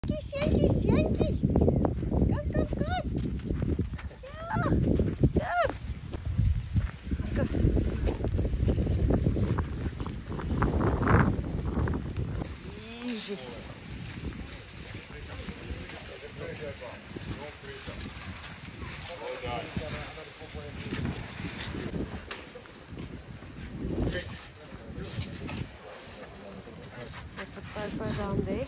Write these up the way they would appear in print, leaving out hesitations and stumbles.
Yankees, Yankees. Come. Yeah, come. Easy. Let's put around there.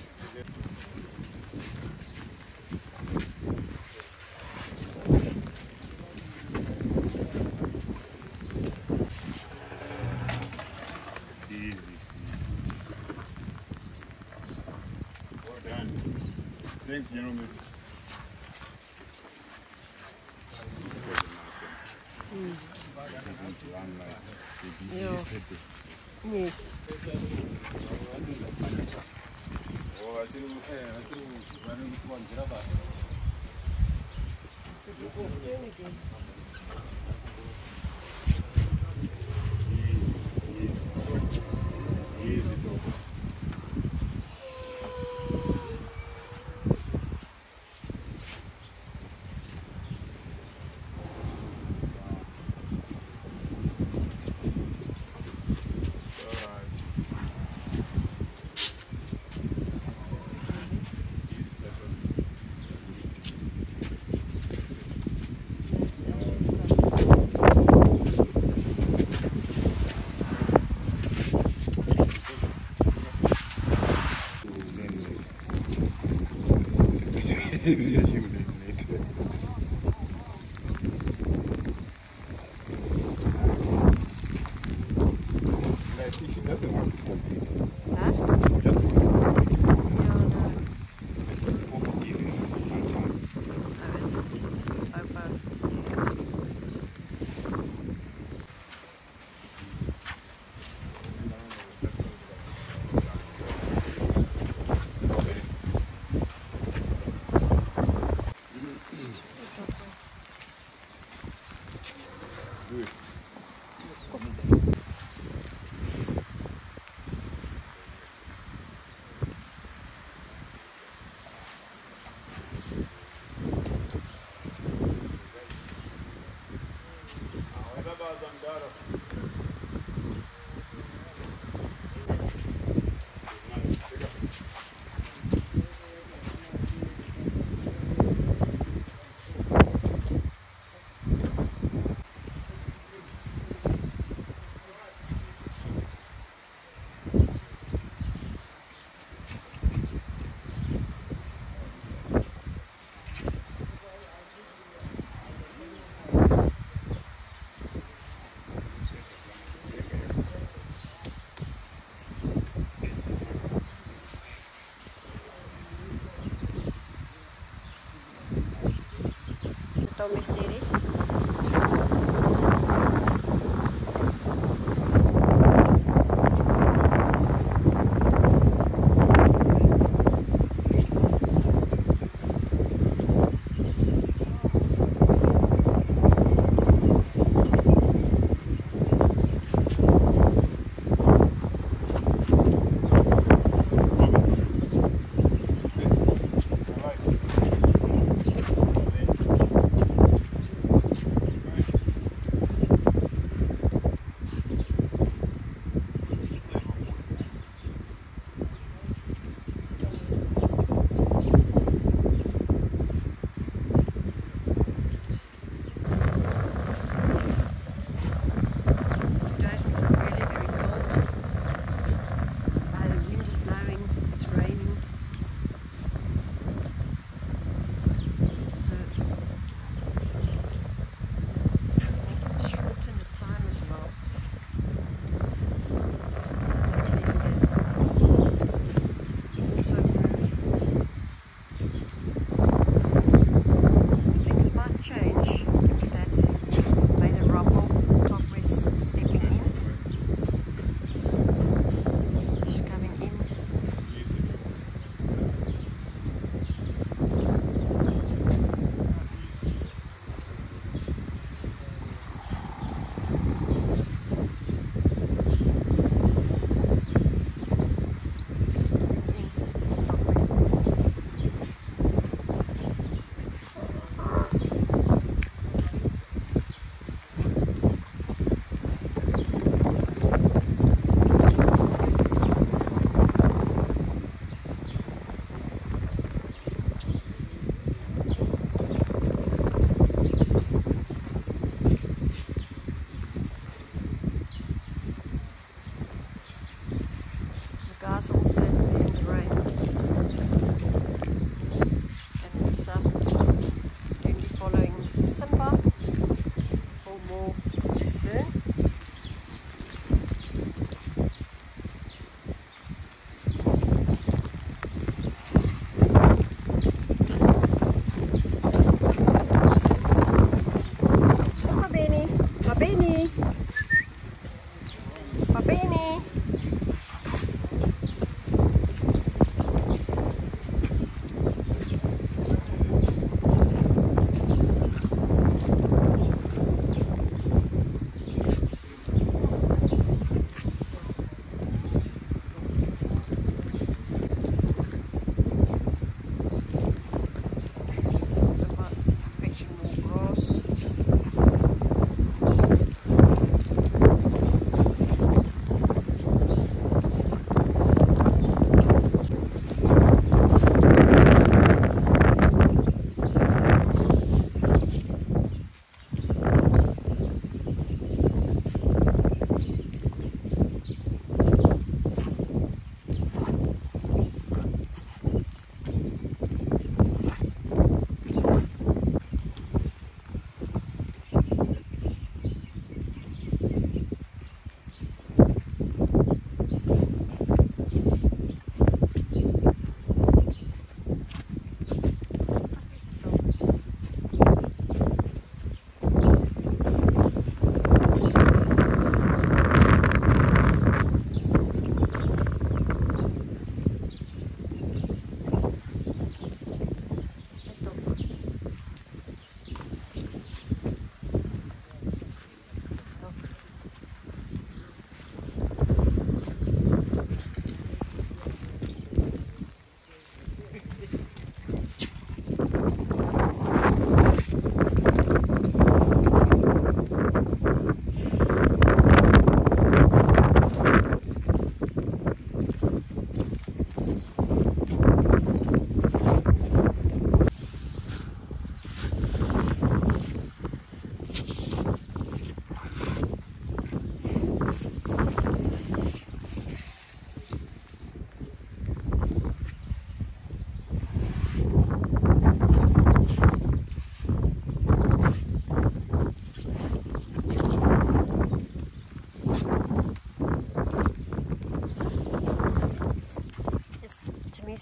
Thanks, gentlemen. Yes. Mystery.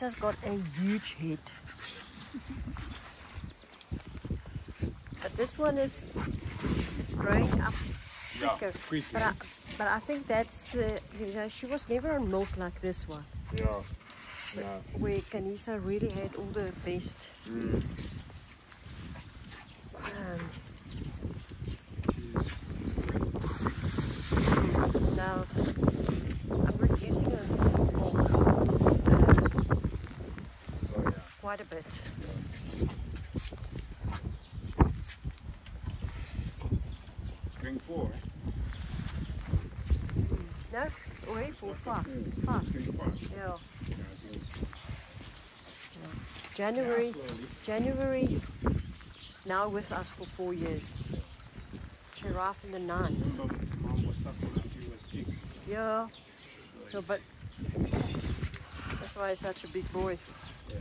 Kanisa's got a huge head. But this one is growing up quicker. quicker. But I think that's the, you know, she was never on milk like this one. Yeah. Yeah. Where Kanisa really had all the best. Now I'm reducing her milk quite a bit. It's going 4. No, already 4, 5. It's going 5. Yeah. Yeah, January, she's now with us for 4 years. She arrived in the 9th. Mom was suckling until you were 6. Yeah, no, but that's why he's such a big boy. Yeah.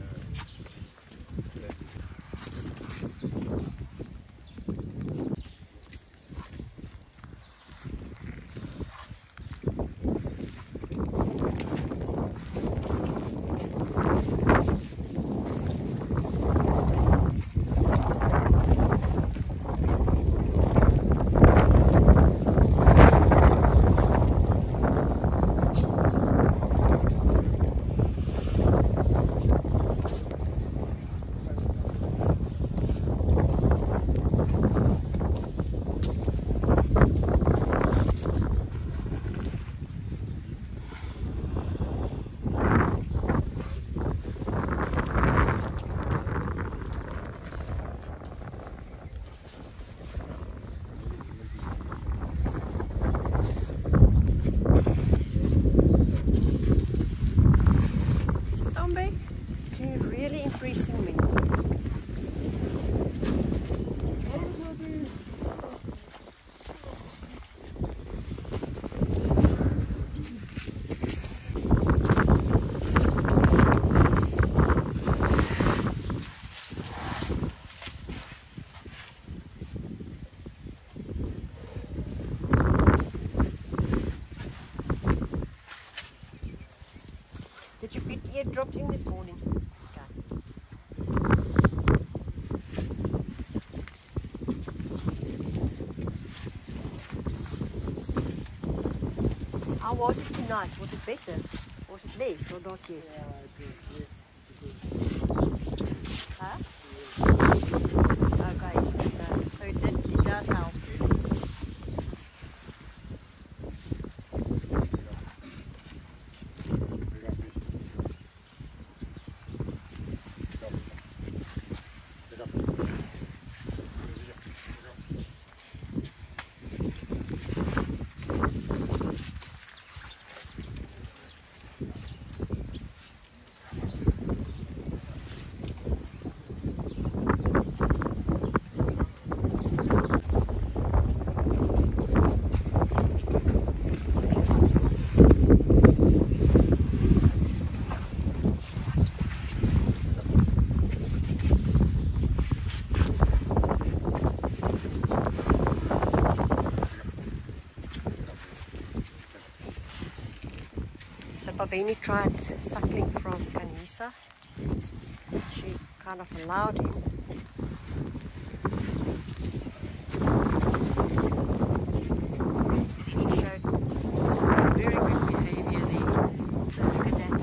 You're really increasing me. Did you put eardrops in this morning? How was it tonight? Was it better? Was it less or not yet? Yeah, it was Huh? Okay. So it does help. Babeni tried suckling from Kanisa. She kind of allowed him. She showed very good behavior there. So look at that.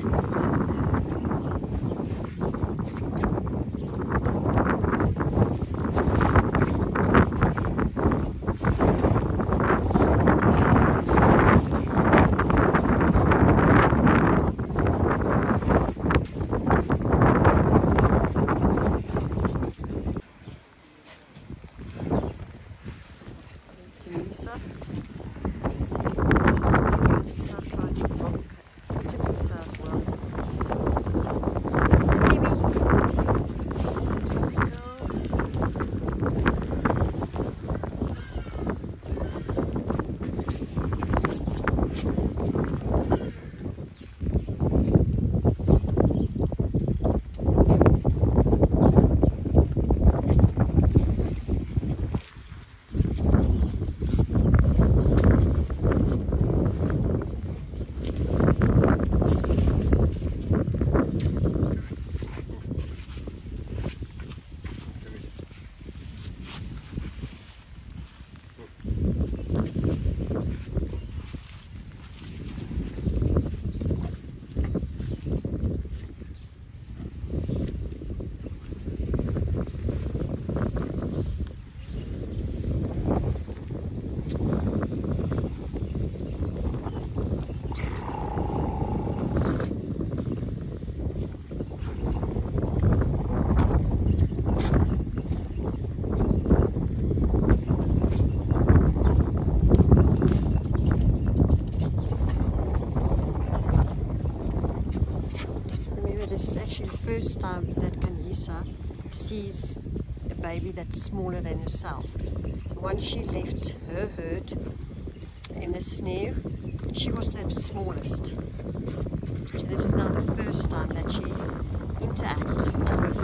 sees a baby that's smaller than herself. So once she left her herd in the snare, she was the smallest. So this is now the first time that she interacts with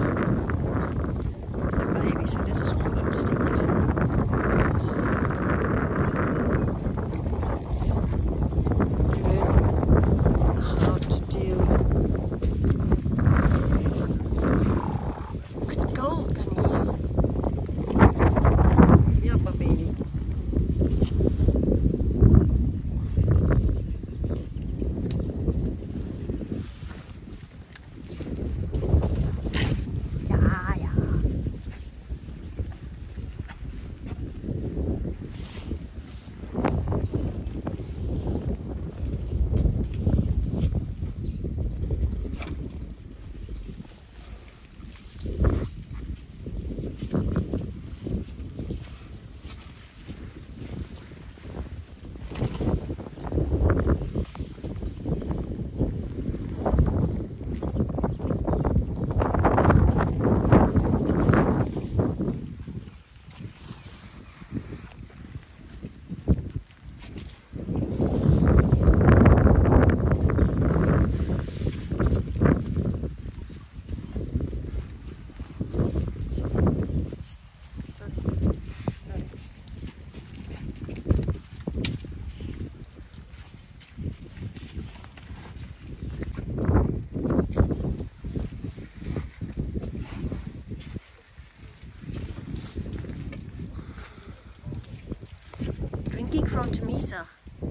a baby. So this is all instinct. It's learn how to deal. Good goal, Ganesh. Yeah, my baby. Drinking from Temisa.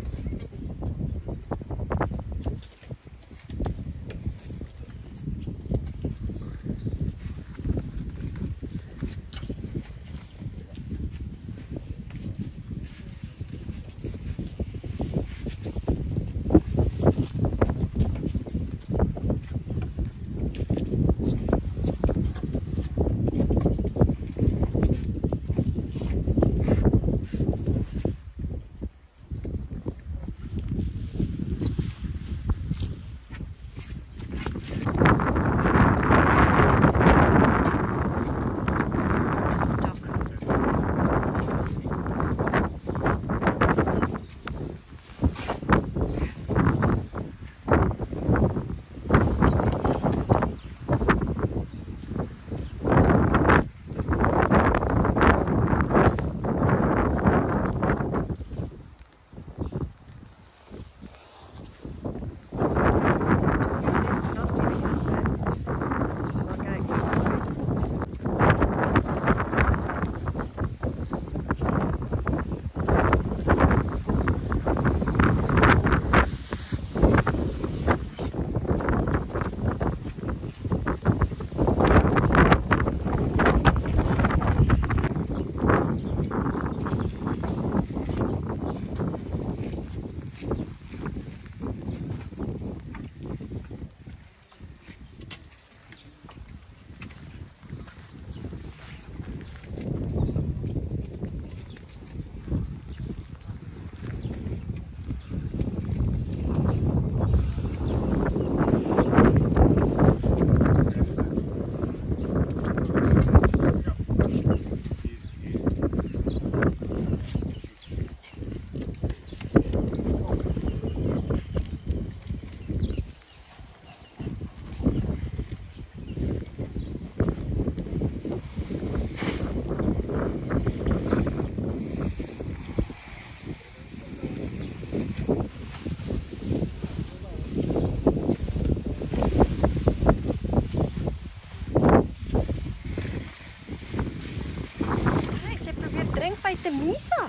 Temisa.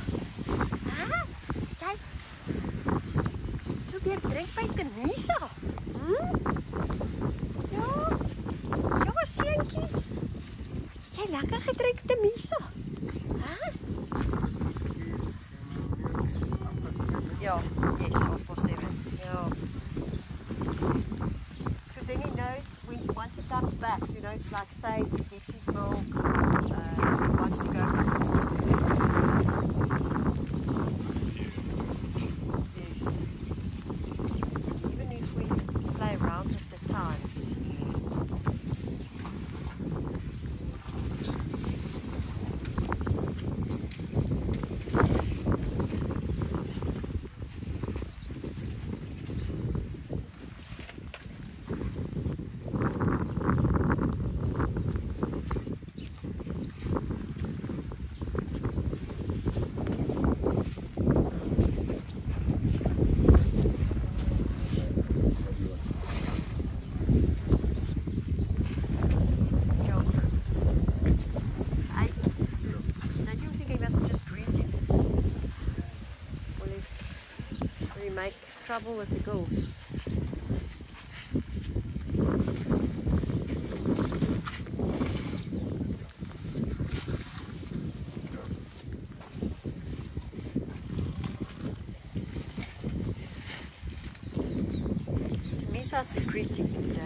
Ah, jy probeer drink by Temisa. Ja. Ja, seentjie. Jy lekker gedrink Temisa. Ja, yes, 7:30. Ja. So then he knows once he comes back, you know, it's like safe, he gets his milk, wants to go. trouble with the gills. Tamisa's secreting today.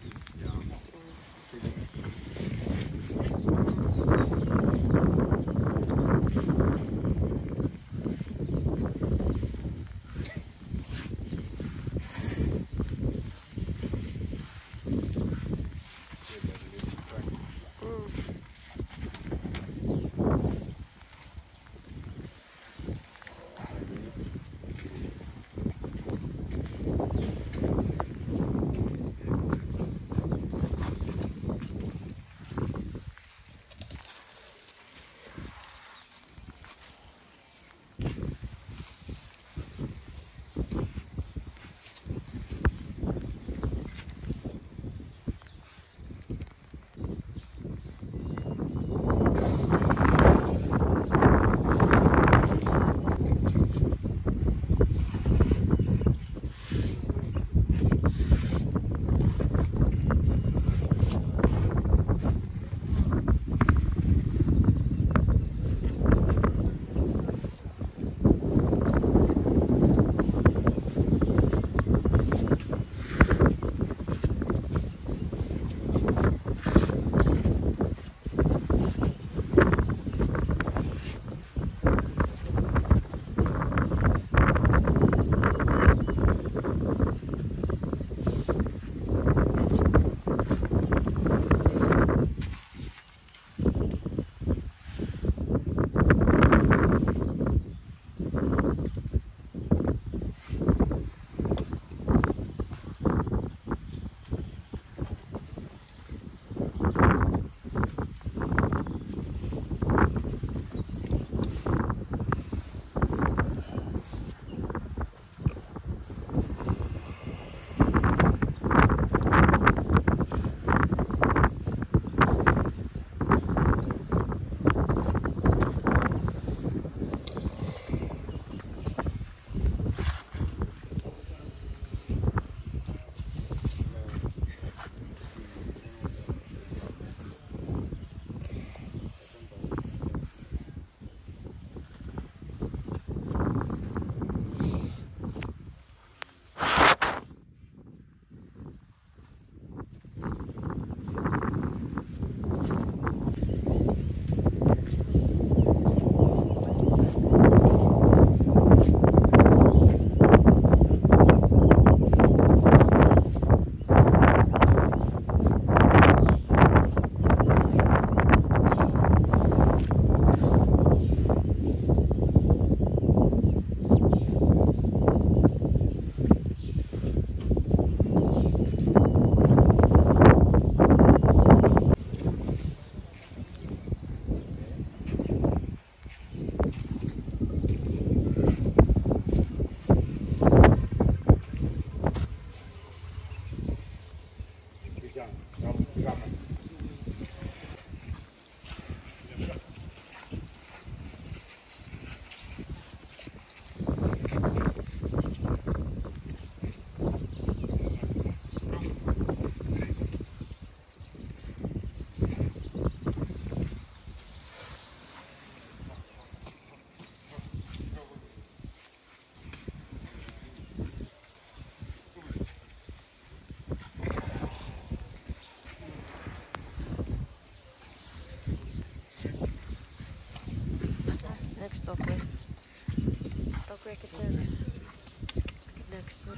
Sorry.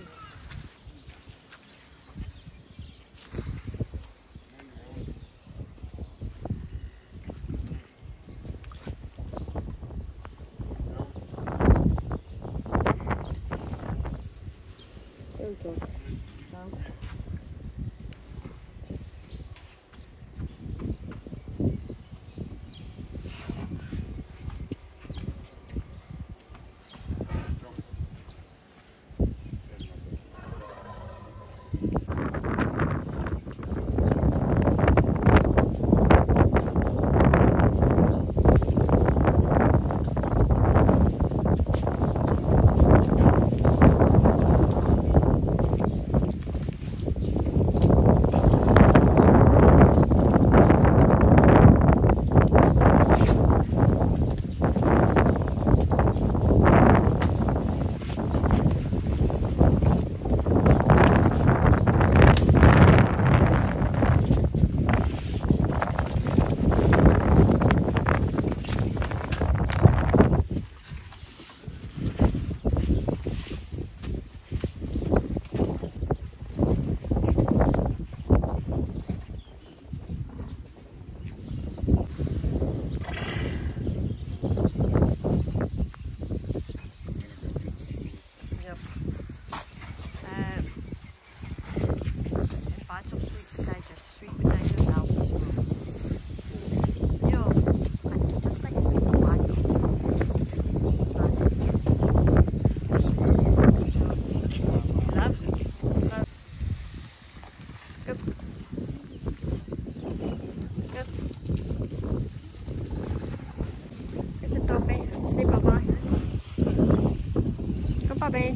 Ben.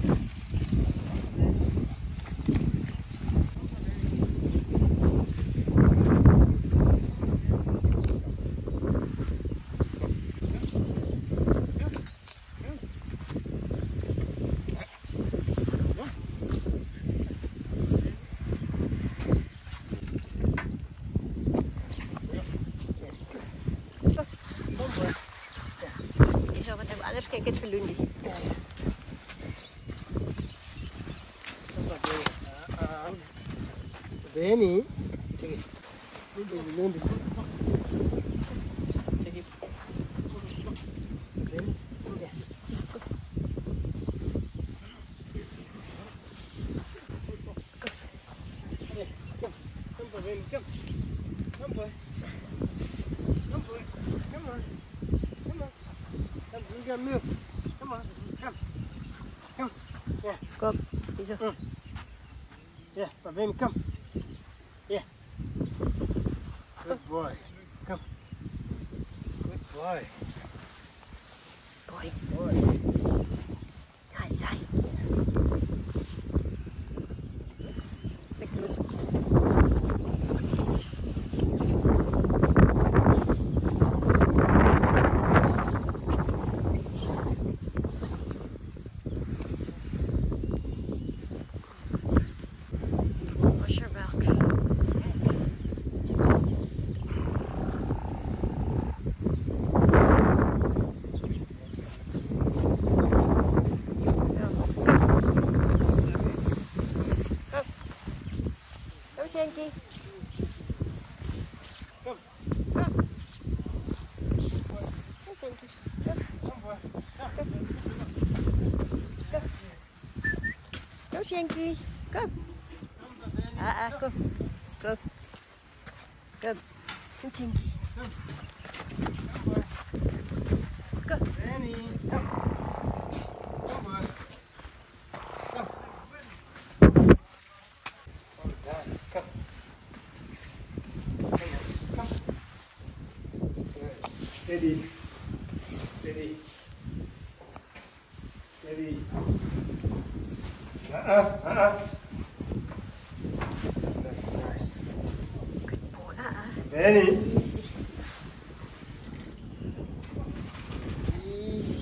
Zo, wat hebben we alles? Kijk, het verloon. Benny, take it. Take it. Benny, yeah. Yeah, come boy, Benny, come. Come boy. Come boy. Come on. Come on. Come, you got milk. Come on. Come. Come. Yeah. Kom, hier zo. Yeah, but Benny, come. Yeah. Good boy. Come. Good boy. Boy, Boy. nice, hè? Lekker dus. Goedjes. Was je melk? Kom, Shanky. Come. Kom. Kom, Shanky. Kom. Come boy. Kom, Shanky. Kom. Kom. Kom. Kom. Kom, Shanky. Kom. Benny. Come. Come boy. Come. All done. Come. Come. Good. Steady. Steady. Steady. Nice. Good boy. Benny. Easy. Easy.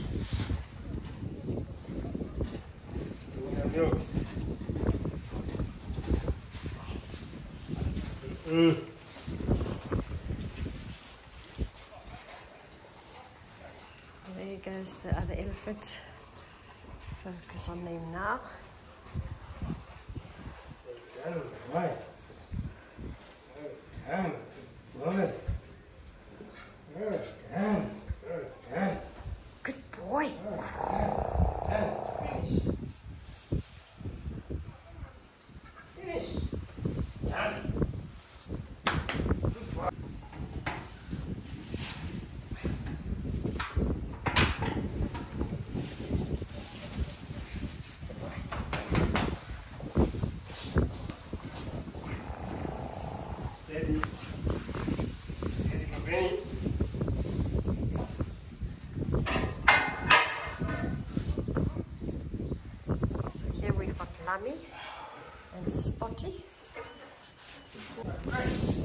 Milk. Mm. There goes the other elephant. Focus on them now. Good boy. Good boy. Good done. Good done. Good boy. Done. Finish. Finish. Done. Good boy. Steady. Steady for Benny. So here we've got Lummy and Spotty. Right.